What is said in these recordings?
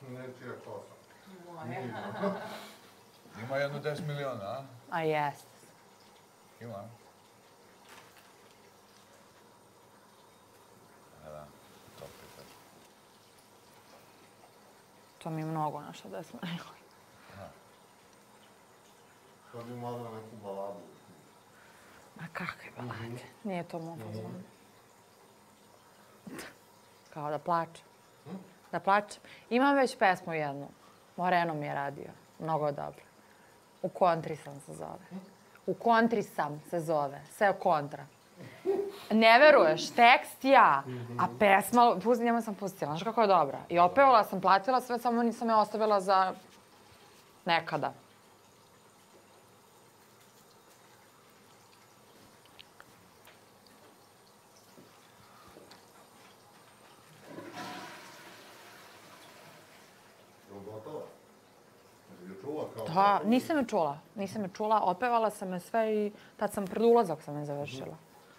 nečija kosa. Moja. Ima jedno 10 miliona, a? A jest. Ima. Da, to prikaz. To mi je mnogo na 60 miliona. To bi mogla neku baladu. Ma kakve balade? Nije to moj fazon. Kao da plačem. Da plačem. Imam već pesmu jednu. Moreno mi je radio. Mnogo dobro. U kontri sam se zove. U kontri sam se zove. Sve kontra. Ne veruješ, tekst ja, a pesma, njemu sam pustila, znaš kako je dobra. I opevala sam, platila sve, samo nisam je ostavila za nekada. Da, nisam je čula, opevala sam je sve i tad sam pred ulazak sam je završila.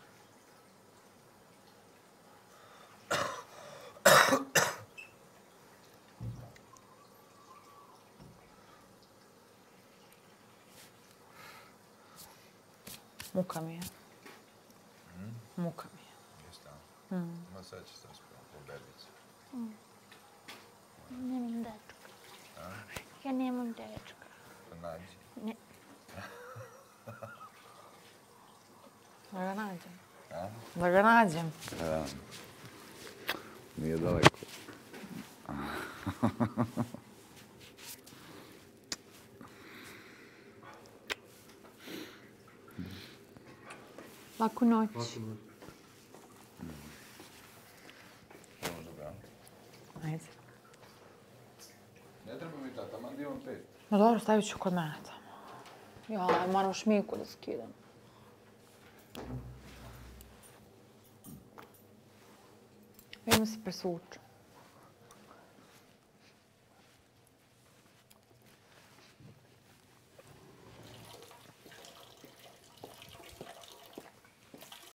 Muka mi je. Muka mi je. Jeste, a? Ma sad će se raspraviti po bebici. Nemam dečka. Ja nemam dečka. Pa nađi. Ne. Da ga nađem. A? Da ga nađem. Da. Nije daleko. Laku noć. Može da. Ajde. Ne treba mi tata, man di imam 5. No dobro, stavit ću kod mene tamo. Ja, moram šminku da skidam. Idemo se presvučem.